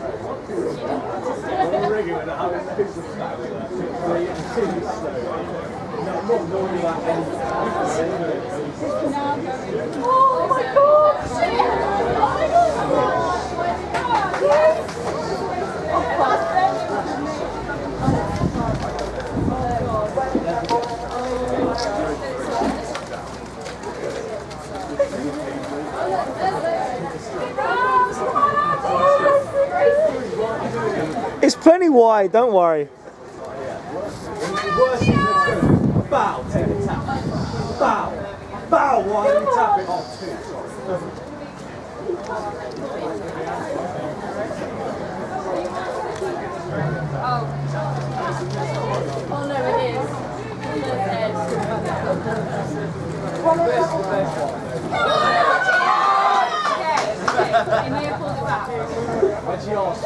Oh my god! It's plenty wide, don't worry. Bow, take a tap. Bow. Bow while you tap it off too. Oh no, it is. He may have pulled it back. When she asked,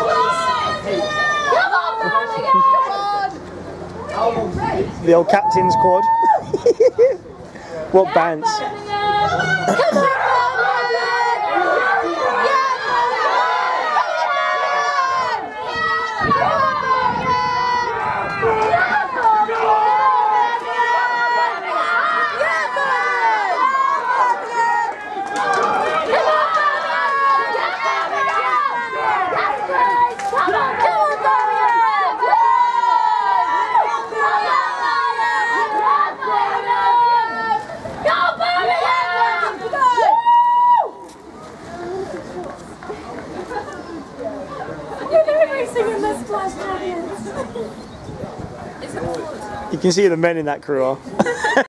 how long is The old captain's quad. What bands? You can see the men in that crew are.